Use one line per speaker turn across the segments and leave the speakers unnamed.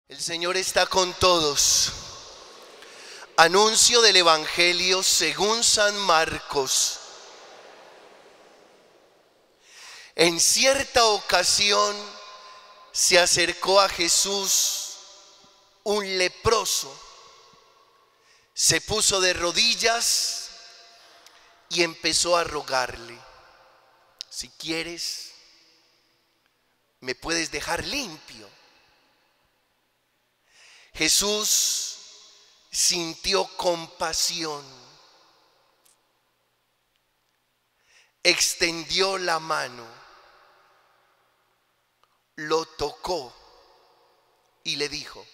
El Señor está con todos. Anuncio del Evangelio según San Marcos. En cierta ocasión se acercó a Jesús un leproso. Se puso de rodillas y empezó a rogarle: si quieres, me puedes dejar limpio. Jesús sintió compasión, extendió la mano, lo tocó y le dijo: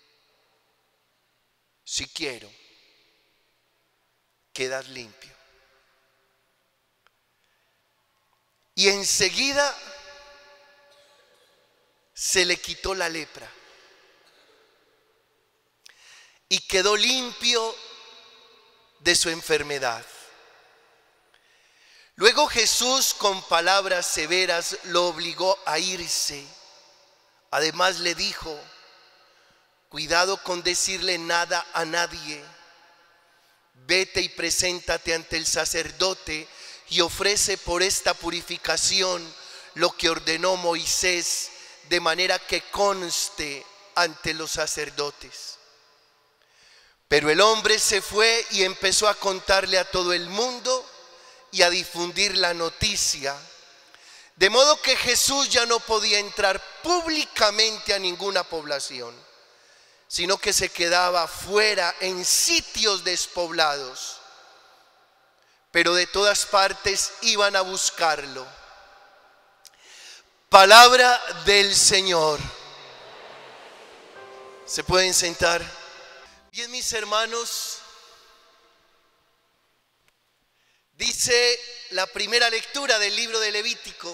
si quiero, quedas limpio. Y enseguida se le quitó la lepra y quedó limpio de su enfermedad. Luego Jesús, con palabras severas, lo obligó a irse. Además le dijo: cuidado con decirle nada a nadie. Vete y preséntate ante el sacerdote y ofrece por esta purificación lo que ordenó Moisés, de manera que conste ante los sacerdotes. Pero el hombre se fue y empezó a contarle a todo el mundo y a difundir la noticia. De modo que Jesús ya no podía entrar públicamente a ninguna población, sino que se quedaba fuera en sitios despoblados. Pero de todas partes iban a buscarlo. Palabra del Señor. ¿Se pueden sentar? Bien, mis hermanos, dice la primera lectura del libro de Levítico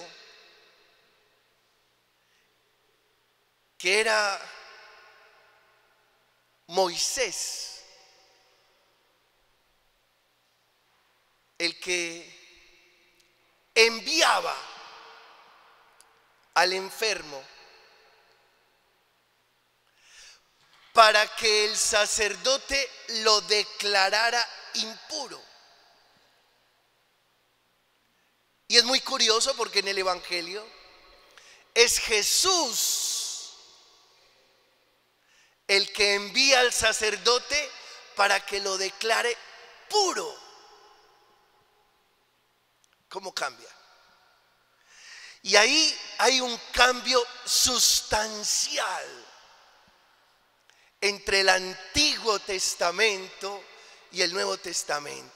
que era Moisés el que enviaba al enfermo para que el sacerdote lo declarara impuro. Y es muy curioso porque en el Evangelio es Jesús el que envía al sacerdote para que lo declare puro. ¿Cómo cambia? Y ahí hay un cambio sustancial entre el Antiguo Testamento y el Nuevo Testamento.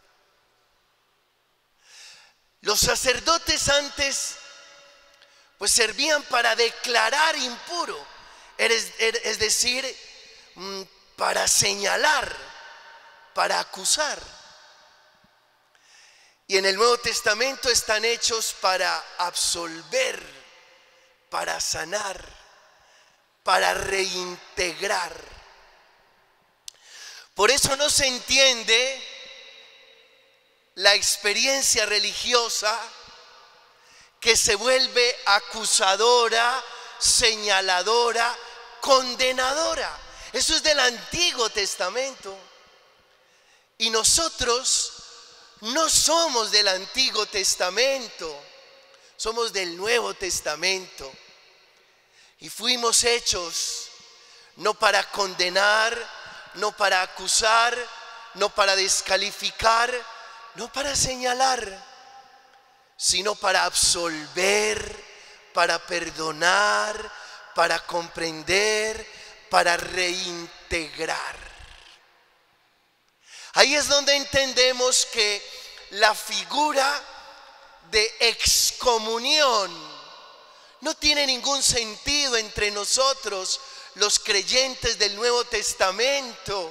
Los sacerdotes antes pues servían para declarar impuro, es decir, para señalar, para acusar. Y en el Nuevo Testamento están hechos para absolver, para sanar, para reintegrar. Por eso no se entiende la experiencia religiosa que se vuelve acusadora, señaladora, condenadora. Eso es del Antiguo Testamento. Y nosotros no somos del Antiguo Testamento, somos del Nuevo Testamento. Y fuimos hechos no para condenar, no para acusar, no para descalificar, no para señalar, sino para absolver, para perdonar, para comprender, para reintegrar. Ahí es donde entendemos que la figura de excomunión no tiene ningún sentido entre nosotros, los creyentes del Nuevo Testamento.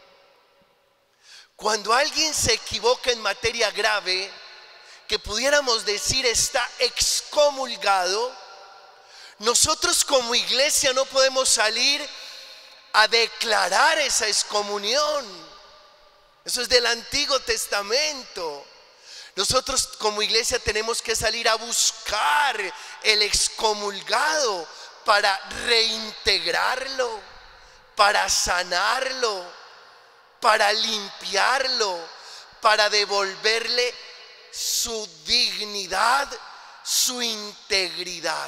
Cuando alguien se equivoca en materia grave, que pudiéramos decir está excomulgado, nosotros como iglesia no podemos salir a declarar esa excomunión. Eso es del Antiguo Testamento. Nosotros como iglesia tenemos que salir a buscar el excomulgado para reintegrarlo, para sanarlo, para limpiarlo, para devolverle su dignidad, su integridad.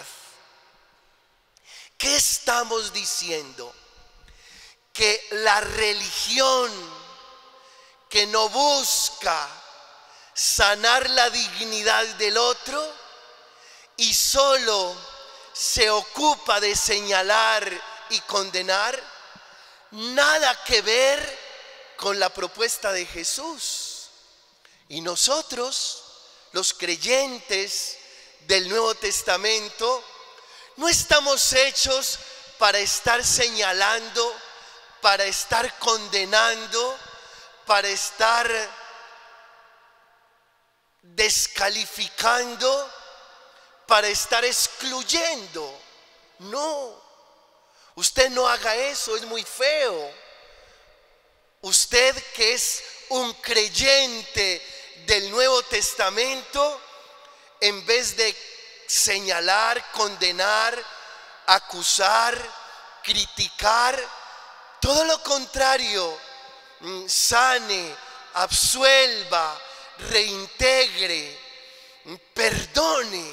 ¿Qué estamos diciendo? Que la religión que no busca sanar la dignidad del otro y solo se ocupa de señalar y condenar, nada que ver con la propuesta de Jesús. Y nosotros, los creyentes del Nuevo Testamento, no estamos hechos para estar señalando, para estar condenando, para estar descalificando, para estar excluyendo. No, usted no haga eso, es muy feo. Usted que es un creyente del Nuevo Testamento, en vez de señalar, condenar, acusar, criticar, todo lo contrario, sane, absuelva, reintegre, perdone.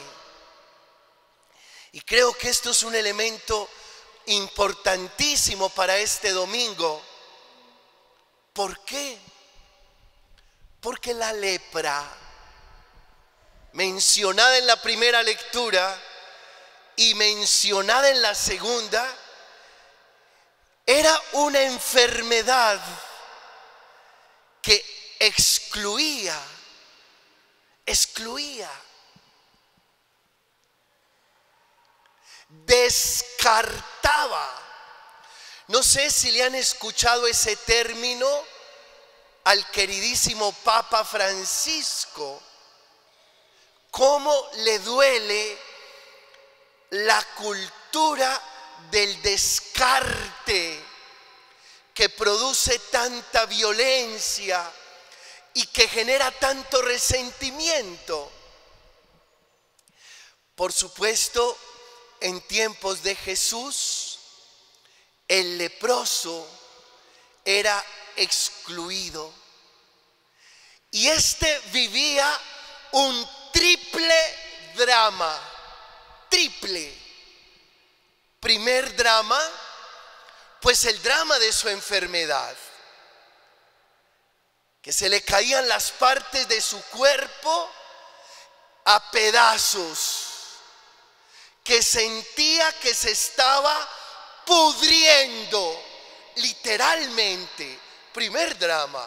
Y creo que esto es un elemento importantísimo para este domingo. ¿Por qué? Porque la lepra, mencionada en la primera lectura y mencionada en la segunda, era una enfermedad que excluía, descartaba. No sé si le han escuchado ese término al queridísimo Papa Francisco. ¿Cómo le duele la cultura del descarte que produce tanta violencia y que genera tanto resentimiento? Por supuesto, en tiempos de Jesús, el leproso era excluido y este vivía un triple drama. Primer drama, pues el drama de su enfermedad, que se le caían las partes de su cuerpo a pedazos, que sentía que se estaba pudriendo, literalmente. Primer drama.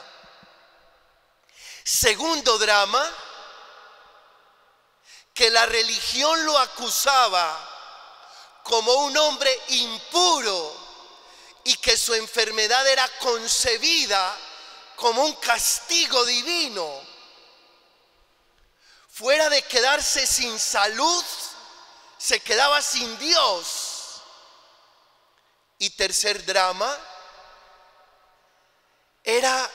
Segundo drama, que la religión lo acusaba como un hombre impuro y que su enfermedad era concebida como un castigo divino. Fuera de quedarse sin salud, se quedaba sin Dios. Y tercer drama, era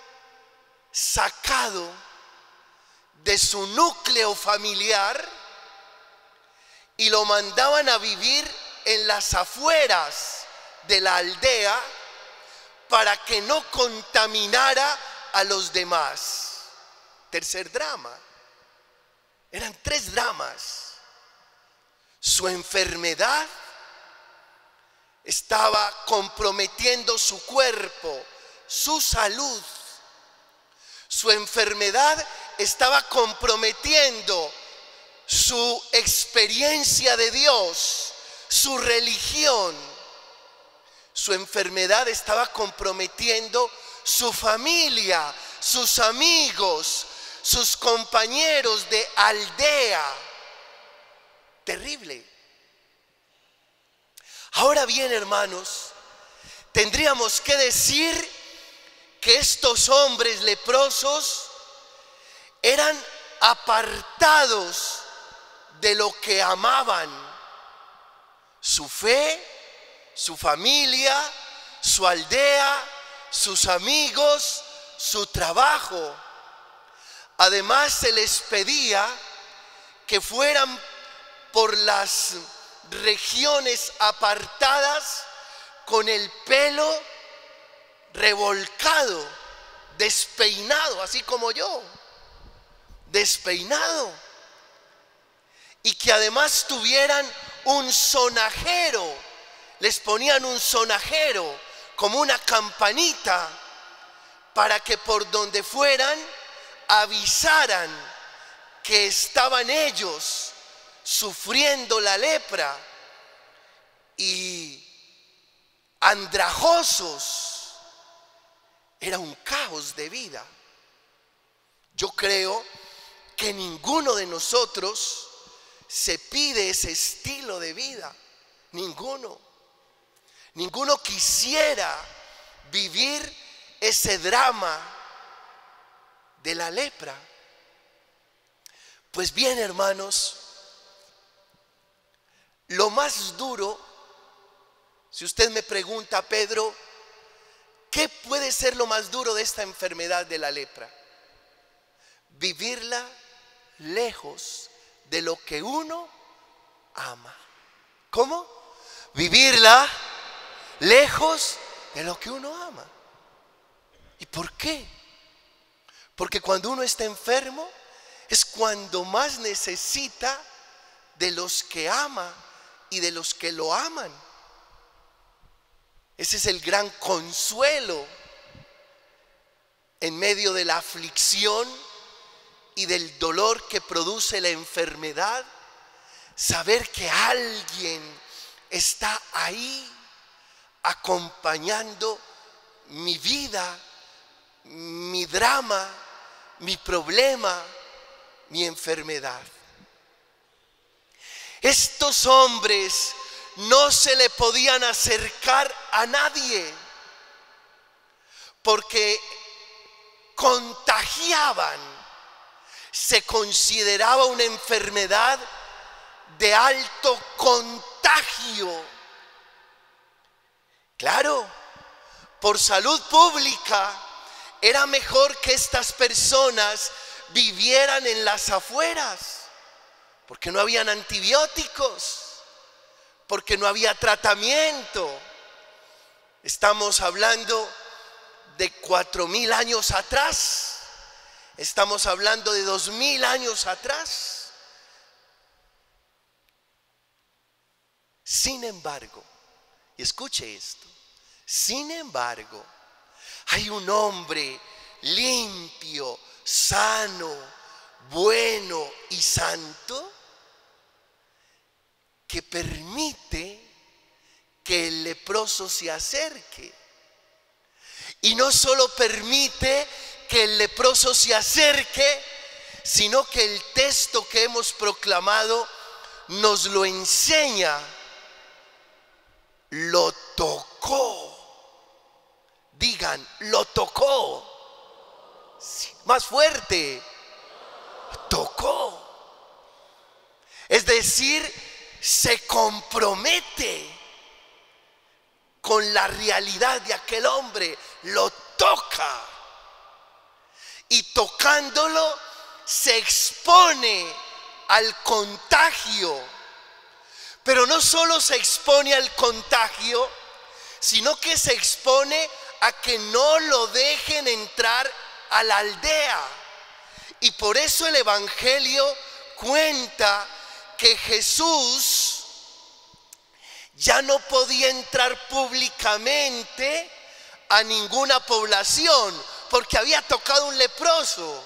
sacado de su núcleo familiar y lo mandaban a vivir en las afueras de la aldea para que no contaminara a los demás. Tercer drama. Eran tres dramas. Su enfermedad estaba comprometiendo su cuerpo, su salud. Su enfermedad estaba comprometiendo su experiencia de Dios, su religión. Su enfermedad estaba comprometiendo su familia, sus amigos, sus compañeros de aldea. Terrible. Ahora bien, hermanos, tendríamos que decir que estos hombres leprosos eran apartados de lo que amaban: su fe, su familia, su aldea, sus amigos, su trabajo. Además, se les pedía que fueran por las regiones apartadas, con el pelo revolcado, despeinado, así como yo, despeinado, y que además tuvieran un sonajero, les ponían un sonajero como una campanita para que por donde fueran avisaran que estaban ellos sufriendo la lepra, y andrajosos. Era un caos de vida. Yo creo que ninguno de nosotros se pide ese estilo de vida. Ninguno quisiera vivir ese drama de la lepra. Pues bien, hermanos, lo más duro, si usted me pregunta, Pedro, ¿qué puede ser lo más duro de esta enfermedad de la lepra? Vivirla lejos de lo que uno ama. ¿Cómo? Vivirla lejos de lo que uno ama. ¿Y por qué? Porque cuando uno está enfermo es cuando más necesita de los que ama y de los que lo aman. Ese es el gran consuelo en medio de la aflicción y del dolor que produce la enfermedad. Saber que alguien está ahí acompañando mi vida, mi drama, mi problema, mi enfermedad. Estos hombres no se le podían acercar a nadie porque contagiaban. Se consideraba una enfermedad de alto contagio. Claro, por salud pública era mejor que estas personas vivieran en las afueras, porque no habían antibióticos, porque no había tratamiento. Estamos hablando de 4.000 años atrás, estamos hablando de 2.000 años atrás. Sin embargo, y escuche esto, sin embargo, hay un hombre limpio, sano, bueno y santo que permite que el leproso se acerque. Y no solo permite que el leproso se acerque, sino que el texto que hemos proclamado nos lo enseña. Lo tocó. Digan, lo tocó. Sí, más fuerte. Tocó. Es decir, se compromete con la realidad de aquel hombre. Lo toca. Y tocándolo se expone al contagio. Pero no solo se expone al contagio, sino que se expone a que no lo dejen entrar a la aldea. Y por eso el Evangelio cuenta que Jesús ya no podía entrar públicamente a ninguna población, porque había tocado un leproso.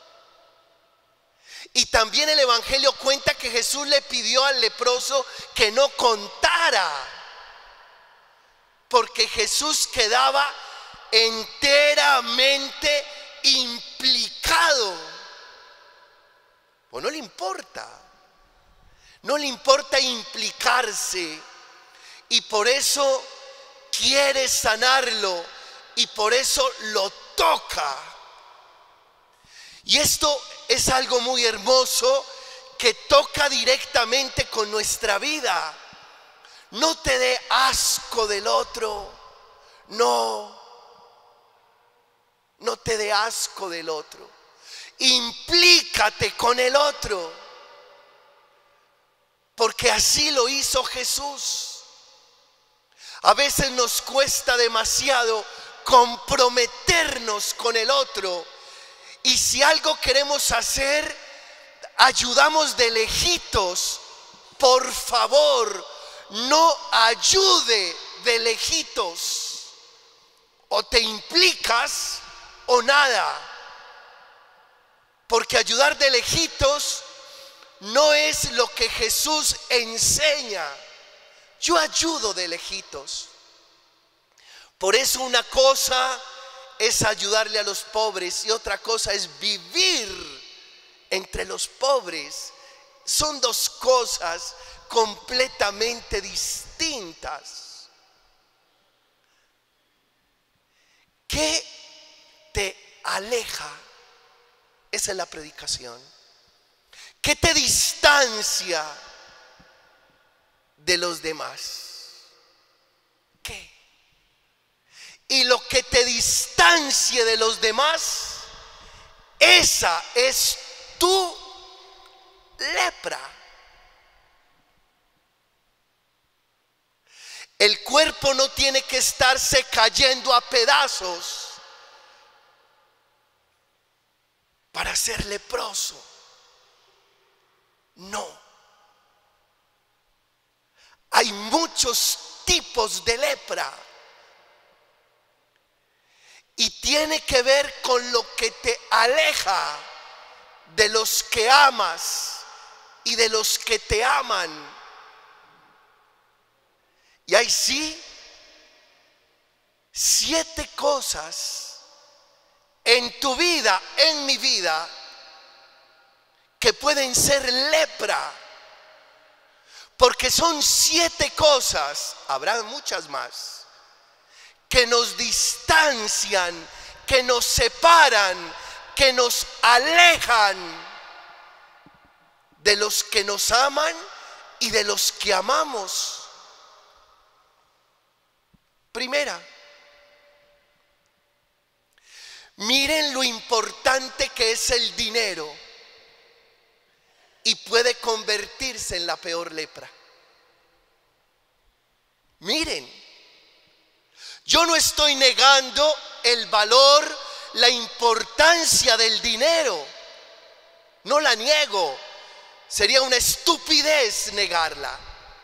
Y también el Evangelio cuenta que Jesús le pidió al leproso que no contara, porque Jesús quedaba enteramente implicado. Pues no le importa implicarse, y por eso quiere sanarlo, y por eso lo toca. Y esto es algo muy hermoso que toca directamente con nuestra vida. No te dé asco del otro. No te dé asco del otro. Implícate con el otro. porque así lo hizo Jesús. A veces nos cuesta demasiado comprometernos con el otro, y si algo queremos hacer, ayudamos de lejitos. Por favor, no ayude de lejitos. O te implicas o nada. Porque ayudar de lejitos no es lo que Jesús enseña. Yo ayudo de lejitos. Por eso una cosa es ayudarle a los pobres y otra cosa es vivir entre los pobres. Son dos cosas completamente distintas. ¿Qué te aleja? Esa es la predicación. ¿Qué te distancia de los demás? ¿Qué? Y lo que te distancie de los demás, esa es tu lepra. El cuerpo no tiene que estarse cayendo a pedazos para ser leproso. No. Hay muchos tipos de lepra. Y tiene que ver con lo que te aleja de los que amas y de los que te aman. Y hay sí 7 cosas en tu vida, en mi vida, que pueden ser lepra. Porque son 7 cosas, habrá muchas más, que nos distancian, que nos separan, que nos alejan de los que nos aman y de los que amamos. Primera, miren lo importante que es el dinero y puede convertirse en la peor lepra. Miren. Yo no estoy negando el valor, la importancia del dinero. No la niego. Sería una estupidez negarla.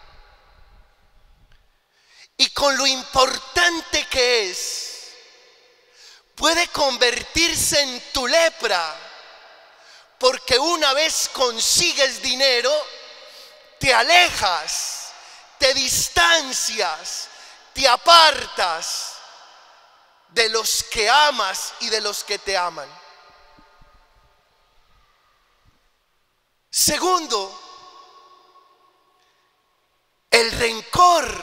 Y con lo importante que es, puede convertirse en tu lepra. Porque una vez consigues dinero, te alejas, te distancias, te apartas de los que amas y de los que te aman. Segundo, el rencor.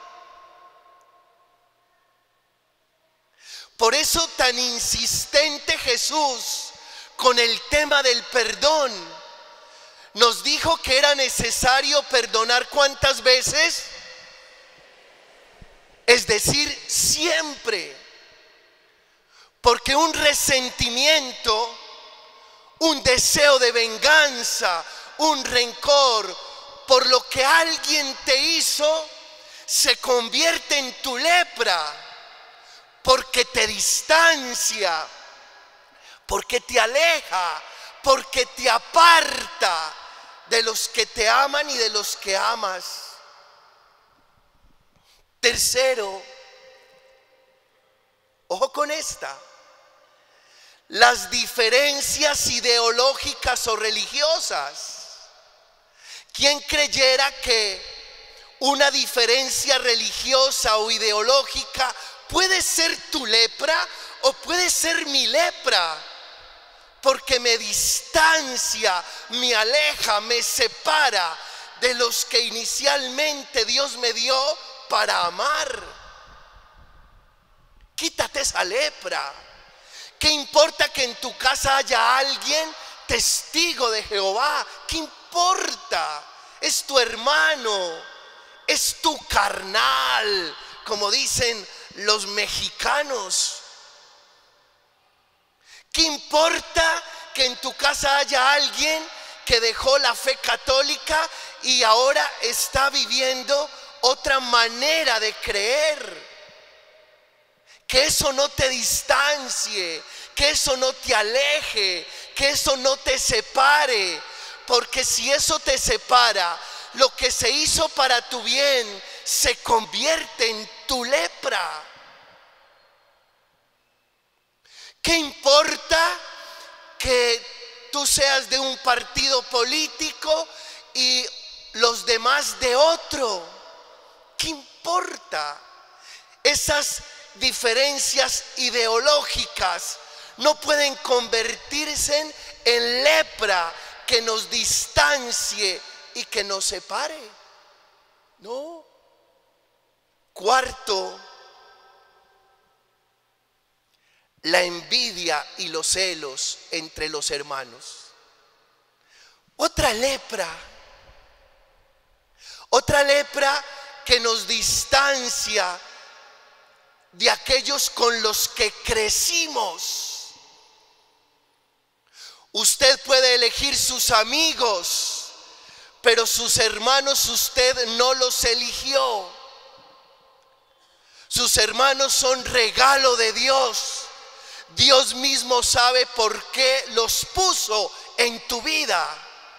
Por eso tan insistente Jesús con el tema del perdón. Nos dijo que era necesario perdonar ¿cuántas veces? Es decir, siempre. Porque un resentimiento, un deseo de venganza, un rencor por lo que alguien te hizo, se convierte en tu lepra. Porque te distancia, porque te aleja, porque te aparta de los que te aman y de los que amas. Tercero, ojo con esta, las diferencias ideológicas o religiosas. ¿Quién creyera que una diferencia religiosa o ideológica puede ser tu lepra o puede ser mi lepra? Porque me distancia, me aleja, me separa de los que inicialmente Dios me dio para amar. Quítate esa lepra. ¿Qué importa que en tu casa haya alguien testigo de Jehová? ¿Qué importa? Es tu hermano, es tu carnal, como dicen los mexicanos. ¿Qué importa que en tu casa haya alguien que dejó la fe católica y ahora está viviendo otra manera de creer. Que eso no te distancie, que eso no te aleje, que eso no te separe, porque si eso te separa, lo que se hizo para tu bien se convierte en tu lepra. ¿Qué importa que tú seas de un partido político y los demás de otro? ¿Qué importa? Esas diferencias ideológicas no pueden convertirse en lepra que nos distancie y que nos separe. No. Cuarto, la envidia y los celos entre los hermanos. Otra lepra que nos distancia de aquellos con los que crecimos. Usted puede elegir sus amigos, pero sus hermanos usted no los eligió. Sus hermanos son regalo de Dios. Dios mismo sabe por qué los puso en tu vida.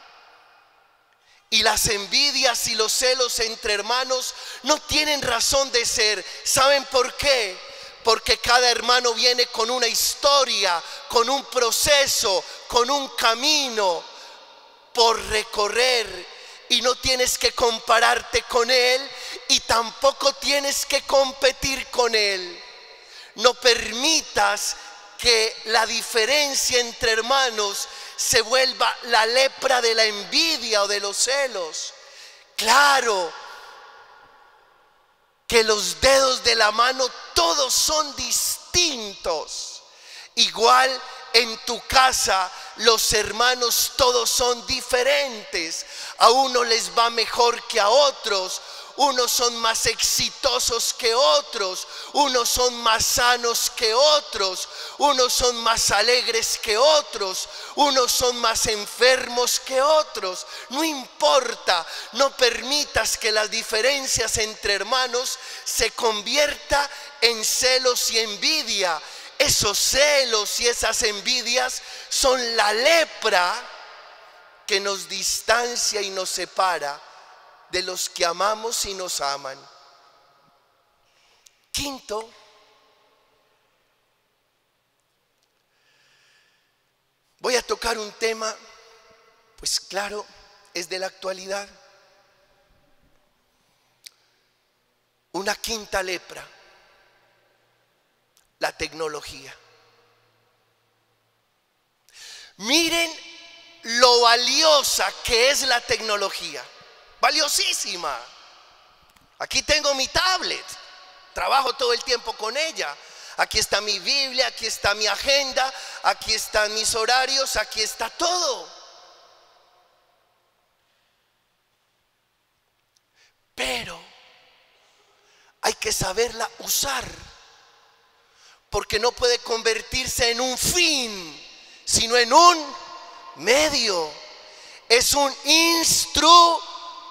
Y las envidias y los celos entre hermanos no tienen razón de ser. ¿Saben por qué? Porque cada hermano viene con una historia, con un proceso, con un camino por recorrer. Y no tienes que compararte con él y tampoco tienes que competir con él. No permitas que la diferencia entre hermanos se vuelva la lepra de la envidia o de los celos. Claro que los dedos de la mano todos son distintos. Igual en tu casa los hermanos todos son diferentes. A uno les va mejor que a otros. Unos son más exitosos que otros, unos son más sanos que otros, unos son más alegres que otros, unos son más enfermos que otros. No importa, no permitas que las diferencias entre hermanos se convierta en celos y envidia. Esos celos y esas envidias son la lepra que nos distancia y nos separa de los que amamos y nos aman. Quinto, voy a tocar un tema, pues claro, es de la actualidad. Una quinta lepra, la tecnología. Miren lo valiosa que es la tecnología. Valiosísima. Aquí tengo mi tablet, trabajo todo el tiempo con ella. Aquí está mi Biblia, aquí está mi agenda, aquí están mis horarios, aquí está todo. Pero hay que saberla usar, porque no puede convertirse en un fin, sino en un medio. Es un instrumento.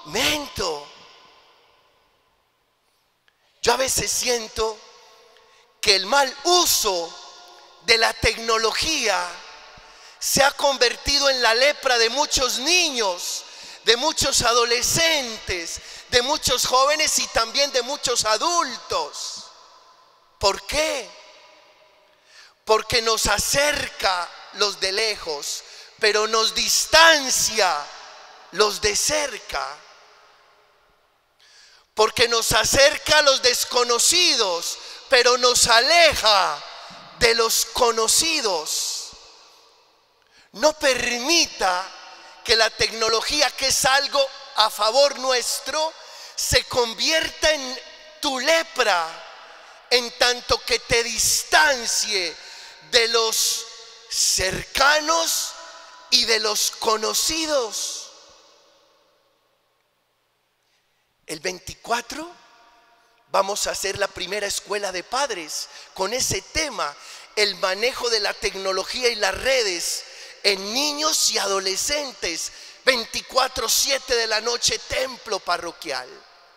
Yo a veces siento que el mal uso de la tecnología se ha convertido en la lepra de muchos niños, de muchos adolescentes, de muchos jóvenes y también de muchos adultos. ¿Por qué? Porque nos acerca los de lejos, pero nos distancia los de cerca. Porque nos acerca a los desconocidos, pero nos aleja de los conocidos. No permita que la tecnología, que es algo a favor nuestro, se convierta en tu lepra, en tanto que te distancie de los cercanos y de los conocidos. El 24 vamos a hacer la primera escuela de padres con ese tema, el manejo de la tecnología y las redes en niños y adolescentes. 24/7 de la noche, templo parroquial.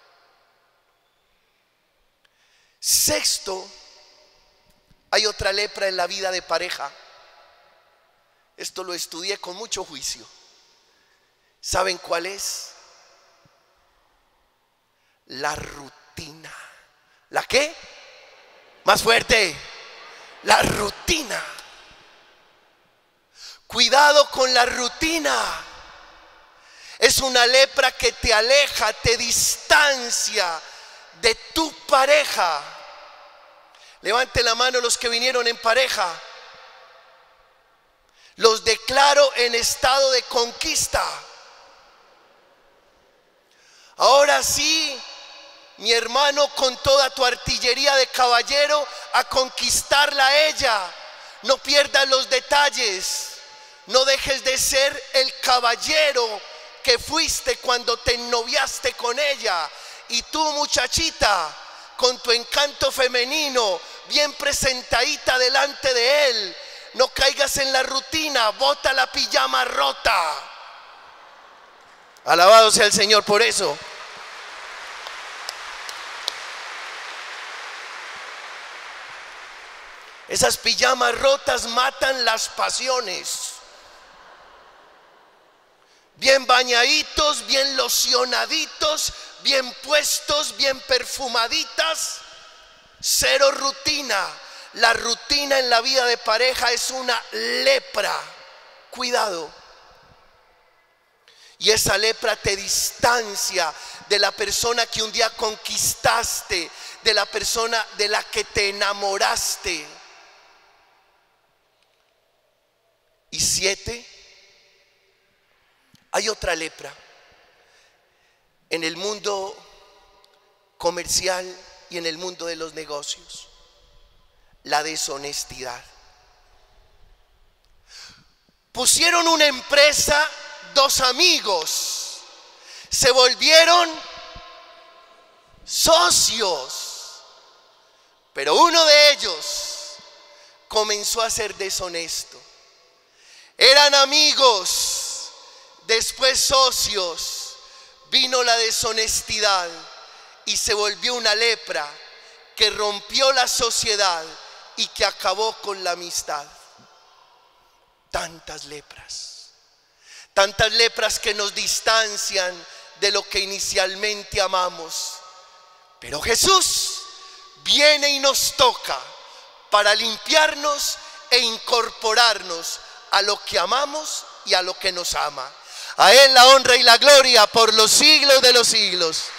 Sexto, hay otra lepra en la vida de pareja. Esto lo estudié con mucho juicio. ¿Saben cuál es? La rutina. ¿La qué? Más fuerte. La rutina. Cuidado con la rutina. Es una lepra que te aleja, te distancia de tu pareja. Levante la mano los que vinieron en pareja. Los declaro en estado de conquista. Ahora sí, mi hermano, con toda tu artillería de caballero, a conquistarla a ella. No pierdas los detalles. No dejes de ser el caballero que fuiste cuando te ennoviaste con ella. Y tú, muchachita, con tu encanto femenino, bien presentadita delante de él, no caigas en la rutina. Bota la pijama rota. Alabado sea el Señor por eso. Esas pijamas rotas matan las pasiones. Bien bañaditos, bien locionaditos, bien puestos, bien perfumaditas. Cero rutina. La rutina en la vida de pareja es una lepra. Cuidado. Y esa lepra te distancia de la persona que un día conquistaste, de la persona de la que te enamoraste. Y 7, hay otra lepra en el mundo comercial y en el mundo de los negocios: la deshonestidad. Pusieron una empresa, 2 amigos, se volvieron socios, pero uno de ellos comenzó a ser deshonesto. Eran amigos, después socios, vino la deshonestidad y se volvió una lepra que rompió la sociedad y que acabó con la amistad. Tantas lepras que nos distancian de lo que inicialmente amamos. Pero Jesús viene y nos toca para limpiarnos e incorporarnos a lo que amamos y a lo que nos ama. A Él la honra y la gloria por los siglos de los siglos.